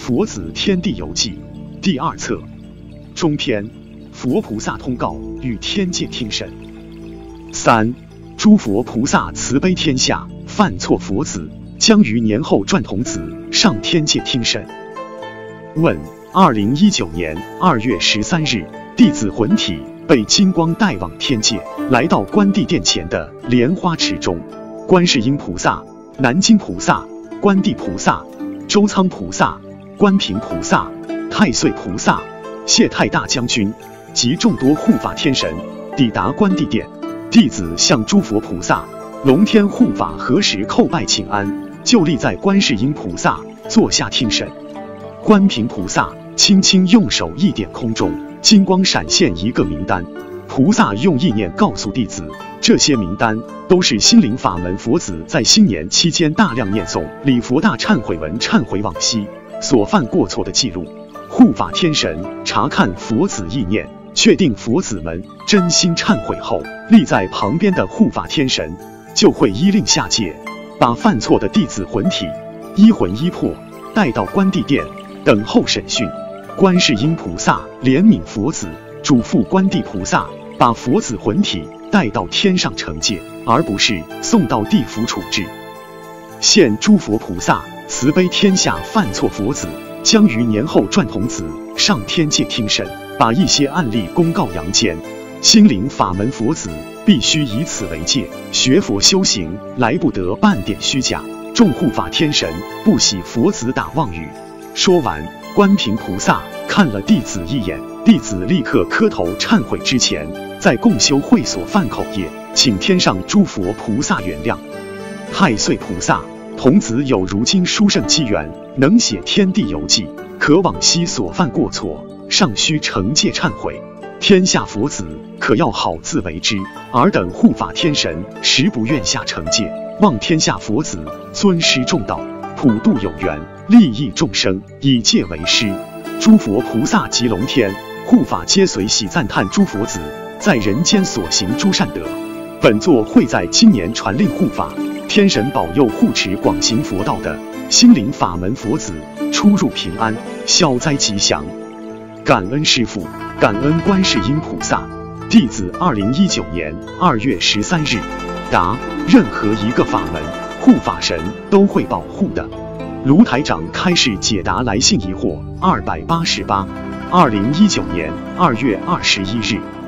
佛子天地游记》第2册中篇，佛菩萨通告与天界听审。3. 诸佛菩萨慈悲天下，犯错佛子将于年后转童子上天界听审。问：2019年2月13日，弟子魂体被金光带往天界，来到关帝殿前的莲花池中，观世音菩萨、南京菩萨、关帝菩萨、周仓菩萨、关平菩萨、太岁菩萨、谢太大将军及众多护法天神抵达关帝殿。弟子向诸佛菩萨、龙天护法合十叩拜请安，就立在观世音菩萨坐下听审。关平菩萨轻轻用手一点空中，金光闪现一个名单。菩萨用意念告诉弟子，这些名单都是心灵法门佛子在新年期间大量念诵礼佛大忏悔文忏悔往昔所犯过错的记录。护法天神查看佛子意念，确定佛子们真心忏悔后，立在旁边的护法天神就会依令下界，把犯错的弟子魂体一魂一魄带到关帝殿等候审讯。观世音菩萨怜悯佛子，嘱咐关帝菩萨把佛子魂体带到天上惩戒，而不是送到地府处置。现诸佛菩萨慈悲天下犯错佛子将于年后转童子上天界听审，把一些案例公告阳间。心灵法门佛子必须以此为戒，学佛修行来不得半点虚假。众护法天神不喜佛子打妄语。说完，关平菩萨看了弟子一眼，弟子立刻磕头忏悔，之前在共修会所犯口业，请天上诸佛菩萨原谅。太岁菩萨，童子有如今殊胜机缘，能写天地游记，可往昔所犯过错尚需惩戒忏悔，天下佛子可要好自为之。尔等护法天神实不愿下惩戒，望天下佛子尊师重道，普度有缘，利益众生，以戒为师。诸佛菩萨及龙天护法皆随喜赞叹诸佛子在人间所行诸善德。本作会在今年传令护法天神保佑护持广行佛道的心灵法门佛子出入平安，消灾吉祥。感恩师父，感恩观世音菩萨。弟子2019年2月13日。答：任何一个法门，护法神都会保护的。卢台长开示解答来信疑惑288，2019年2月21日。